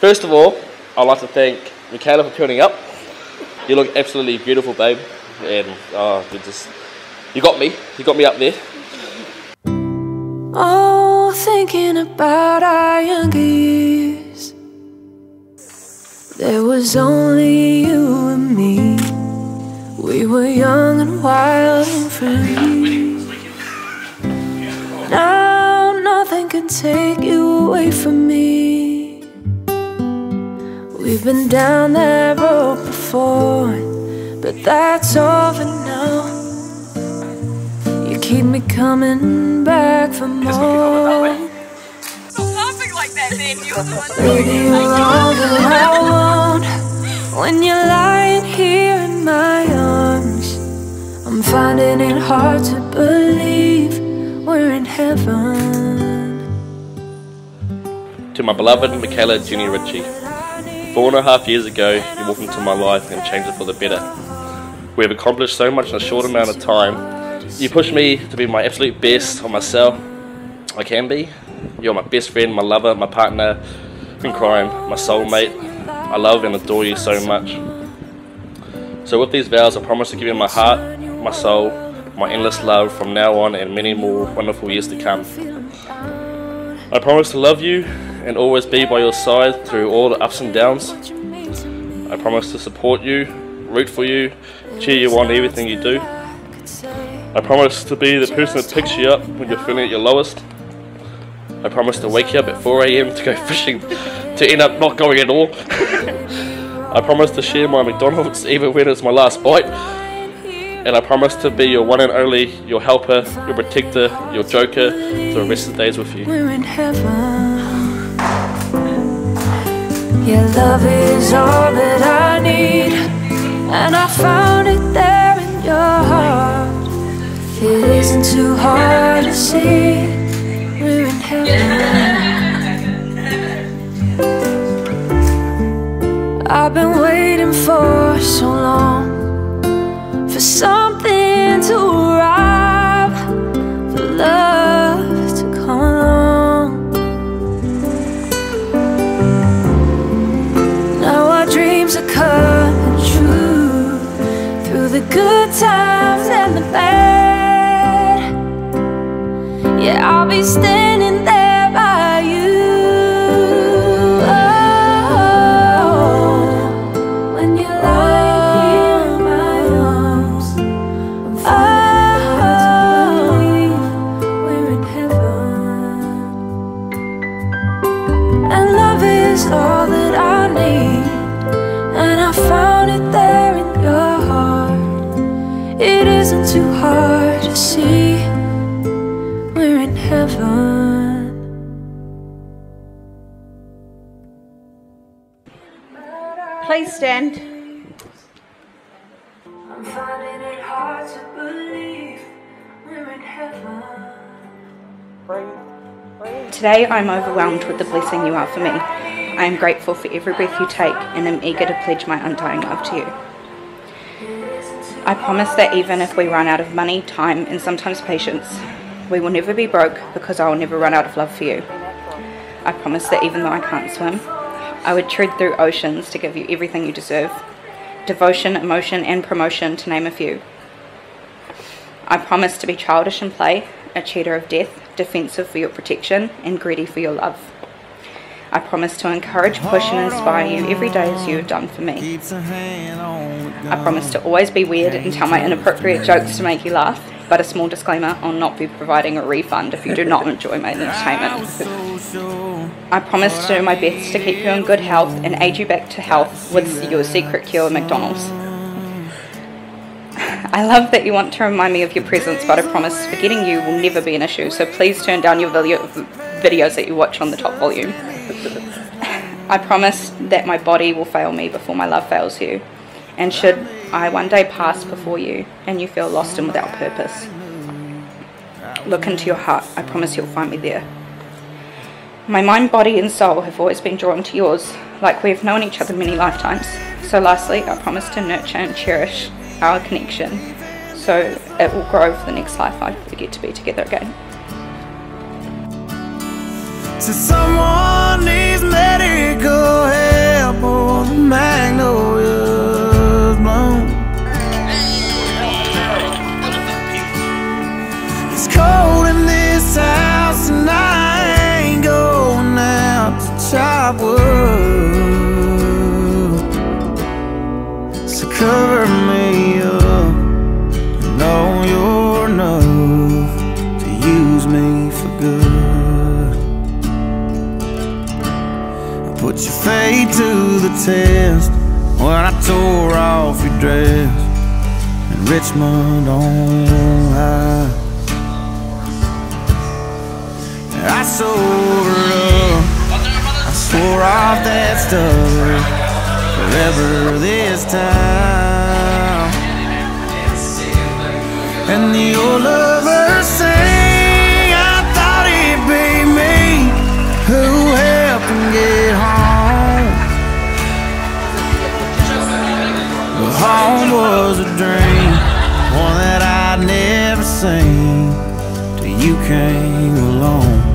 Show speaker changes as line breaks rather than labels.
First of all, I'd like to thank Michaela for turning up. You look absolutely beautiful, babe, and you got me up there.
Oh, thinking about our younger years, there was only you and me. We were young and wild and free. Now nothing can take you away from me. We've been down that road before, but that's over now. You keep me coming back for more.
Stop laughing like that, then. You're the one
Baby, you're all that I want. When you're lying here in my arms, I'm finding it hard to believe we're in heaven.
To my beloved Michaela Jenny Ritchie, 4.5 years ago, you walked into my life and changed it for the better. We have accomplished so much in a short amount of time. You pushed me to be my absolute best of myself I can be. You're my best friend, my lover, my partner in crime, my soulmate. I love and adore you so much. So with these vows, I promise to give you my heart, my soul, my endless love from now on and many more wonderful years to come. I promise to love you and always be by your side through all the ups and downs. I promise to support you, root for you, cheer you on everything you do. I promise to be the person that picks you up when you're feeling at your lowest. I promise to wake you up at 4 AM to go fishing, to end up not going at all. I promise to share my McDonald's even when it's my last bite. And I promise to be your one and only, your helper, your protector, your joker for the rest of the days with you.
We're in heaven. Your love is all that I need, and I found it there in your heart. It isn't too hard to see. We're in heaven. I've been waiting for so long, for something to arrive, for love to come along. Now our dreams are coming true, through the good times and the bad. Yeah, I'll be standing there by you. All that I need, and I found it there in your heart. It isn't too hard to see. We're in heaven.
Please stand.
I'm finding it hard to believe we're in heaven.
Today I'm overwhelmed with the blessing you are for me. I am grateful for every breath you take and am eager to pledge my undying love to you. I promise that even if we run out of money, time and sometimes patience, we will never be broke because I will never run out of love for you. I promise that even though I can't swim, I would tread through oceans to give you everything you deserve. Devotion, emotion and promotion, to name a few. I promise to be childish in play, a cheater of death, defensive for your protection and greedy for your love. I promise to encourage, push and inspire you every day as you have done for me. I promise to always be weird and tell my inappropriate jokes to make you laugh, but a small disclaimer, I'll not be providing a refund if you do not enjoy my entertainment. I promise to do my best to keep you in good health and aid you back to health with your secret cure McDonald's. I love that you want to remind me of your presence, but I promise forgetting you will never be an issue, so please turn down your videos that you watch on the top volume. I promise that my body will fail me before my love fails you, and should I one day pass before you and you feel lost and without purpose, look into your heart. I promise you'll find me there. My mind, body and soul have always been drawn to yours, like we have known each other many lifetimes. So lastly, I promise to nurture and cherish our connection so it will grow for the next life I get to be together again.
to someone needs medical help or the magnolia's blown. It's cold in this house and I ain't going out to chop wood. So cover me up and know you're enough to use me for good. I put your fate to the test when I tore off your dress in Richmond on high. I sobered up, I swore off that stuff forever this time. And the old lovers sing, I thought it'd be me who helped him get home. But home was a dream, one that I'd never seen till you came along.